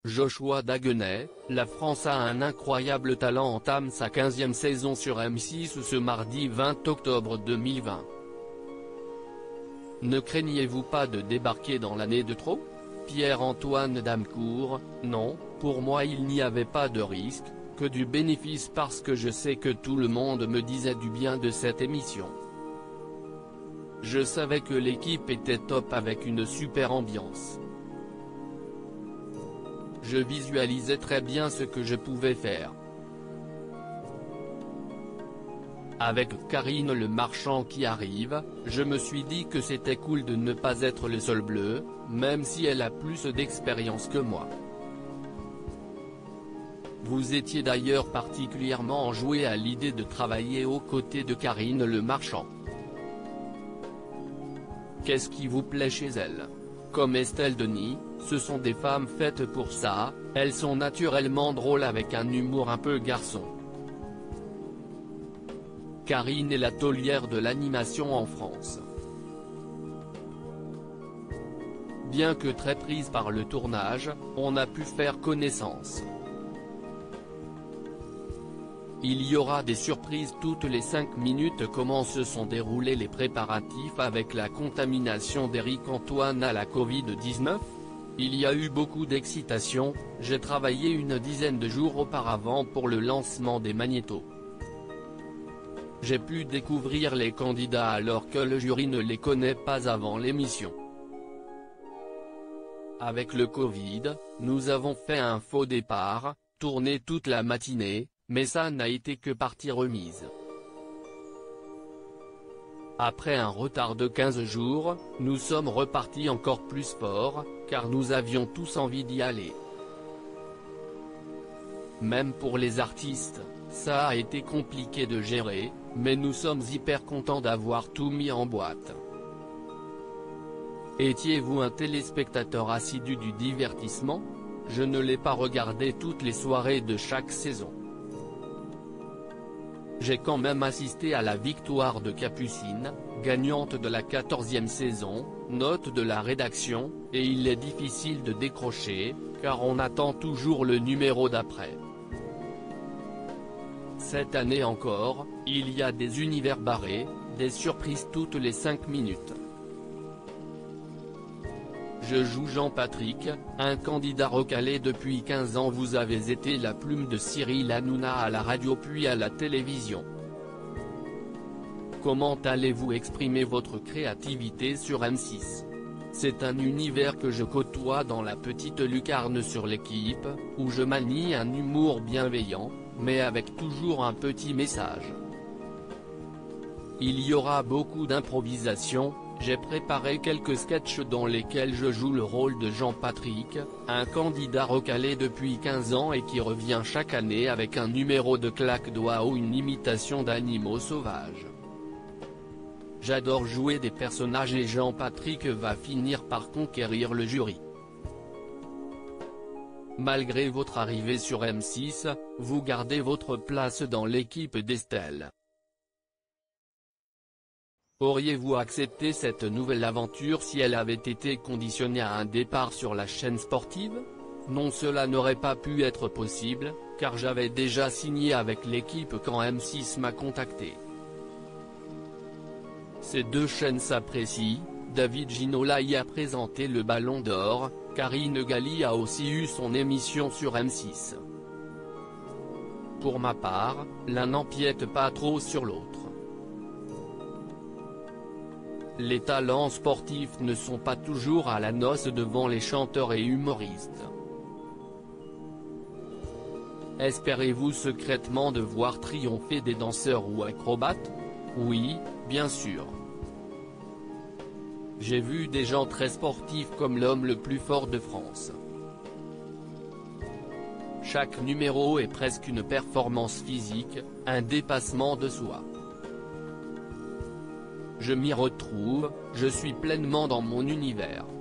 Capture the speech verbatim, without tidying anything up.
Joshua Dagenais, la France a un incroyable talent entame sa quinzième saison sur M six ce mardi vingt octobre deux mille vingt. Ne craignez-vous pas de débarquer dans l'année de trop? Pierre-Antoine Damecourt: non, pour moi il n'y avait pas de risque, que du bénéfice parce que je sais que tout le monde me disait du bien de cette émission. Je savais que l'équipe était top avec une super ambiance. Je visualisais très bien ce que je pouvais faire. Avec Karine Le Marchand qui arrive, je me suis dit que c'était cool de ne pas être le seul bleu, même si elle a plus d'expérience que moi. Vous étiez d'ailleurs particulièrement enjoué à l'idée de travailler aux côtés de Karine Le Marchand. Qu'est-ce qui vous plaît chez elle? Comme Estelle Denis, ce sont des femmes faites pour ça, elles sont naturellement drôles avec un humour un peu garçon. Karine est la taulière de l'animation en France. Bien que très prise par le tournage, on a pu faire connaissance. Il y aura des surprises toutes les cinq minutes. Comment se sont déroulés les préparatifs avec la contamination d'Éric Antoine à la Covid dix-neuf? Il y a eu beaucoup d'excitation, j'ai travaillé une dizaine de jours auparavant pour le lancement des magnétos. J'ai pu découvrir les candidats alors que le jury ne les connaît pas avant l'émission. Avec le Covid, nous avons fait un faux départ, tourné toute la matinée, mais ça n'a été que partie remise. Après un retard de quinze jours, nous sommes repartis encore plus fort, car nous avions tous envie d'y aller. Même pour les artistes, ça a été compliqué de gérer, mais nous sommes hyper contents d'avoir tout mis en boîte. Étiez-vous un téléspectateur assidu du divertissement? Je ne l'ai pas regardé toutes les soirées de chaque saison. J'ai quand même assisté à la victoire de Capucine, gagnante de la quatorzième saison, note de la rédaction, et il est difficile de décrocher, car on attend toujours le numéro d'après. Cette année encore, il y a des univers barrés, des surprises toutes les cinq minutes. Je joue Jean-Patrick, un candidat recalé depuis quinze ans. Vous avez été la plume de Cyril Hanouna à la radio puis à la télévision. Comment allez-vous exprimer votre créativité sur M six? C'est un univers que je côtoie dans la petite lucarne sur l'équipe, où je manie un humour bienveillant, mais avec toujours un petit message. Il y aura beaucoup d'improvisation. J'ai préparé quelques sketchs dans lesquels je joue le rôle de Jean-Patrick, un candidat recalé depuis quinze ans et qui revient chaque année avec un numéro de claque-doigts ou une imitation d'animaux sauvages. J'adore jouer des personnages et Jean-Patrick va finir par conquérir le jury. Malgré votre arrivée sur M six, vous gardez votre place dans l'équipe d'Estelle. Auriez-vous accepté cette nouvelle aventure si elle avait été conditionnée à un départ sur la chaîne sportive? Non, cela n'aurait pas pu être possible, car j'avais déjà signé avec l'équipe quand M six m'a contacté. Ces deux chaînes s'apprécient, David Ginola y a présenté le Ballon d'Or, Karine Galli a aussi eu son émission sur M six. Pour ma part, l'un n'empiète pas trop sur l'autre. Les talents sportifs ne sont pas toujours à la noce devant les chanteurs et humoristes. Espérez-vous secrètement de voir triompher des danseurs ou acrobates? Oui, bien sûr. J'ai vu des gens très sportifs comme l'homme le plus fort de France. Chaque numéro est presque une performance physique, un dépassement de soi. Je m'y retrouve, je suis pleinement dans mon univers.